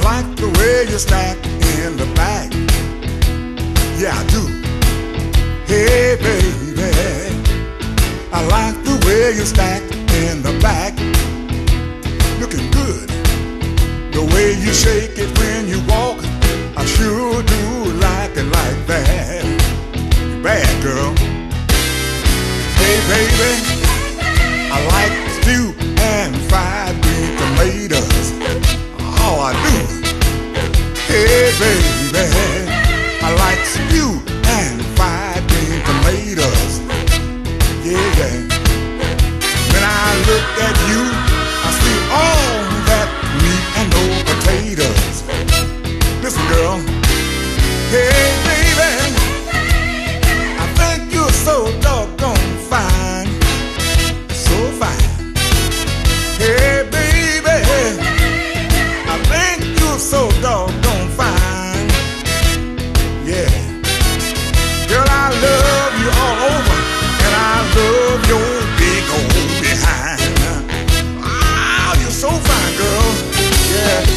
like the way you stack in the back. Yeah, I do. Hey, baby, I like the way you stack in the back. Looking good. The way you shake it when you walk, I sure do like it like that. You bad, girl. Hey, baby, I like stew and fried green tomatoes. Oh, I do. Hey, baby, I like stew and fried green tomatoes. Yeah, yeah. When I look at you, I see all that meat and no potatoes. Listen, girl. Hey, baby, I think you're so doggone fine. So fine. Hey, baby, I think you're so doggone fine. Yeah. Girl, I love you all over, and I love your big old behind. Ah, you're so fine, girl. Yeah.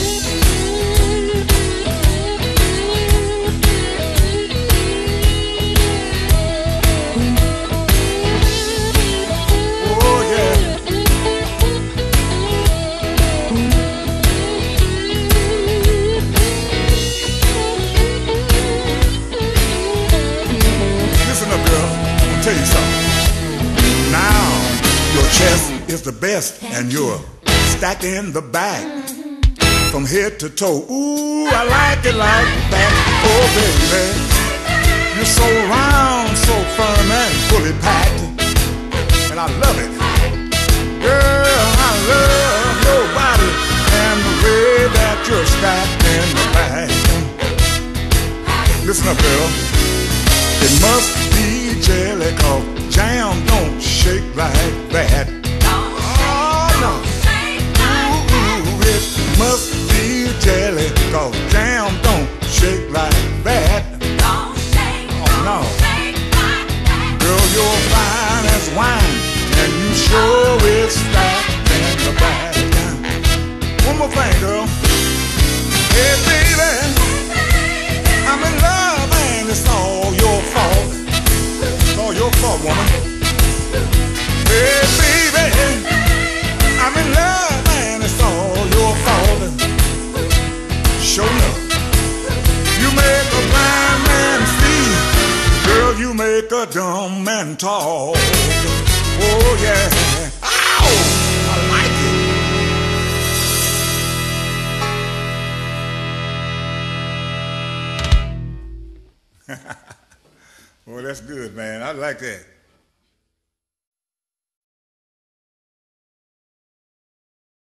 Tell you something. Now your chest is the best, and you're stacked in the back from head to toe. Ooh, I like it like that. Oh, baby, you're so round, so firm and fully packed, and I love it. Girl, I love your body and the way that you're stacked in the back. Listen up, girl. It must be jelly, 'cause jam don't shake like that. Oh, no. Ooh, it must be jelly, 'cause jam don't shake like that. Oh, no. Girl, you're fine as wine, and you sure is stacked in the back. One more thing, girl. Hey, baby, I'm in love, and it's all your fault. It's all your fault, woman. Hey, baby, I'm in love, and it's all your fault. Show enough. You make a blind man see. Girl, you make a dumb man talk. Oh, yeah. Ow! I like it. Well, that's good, man. I like that.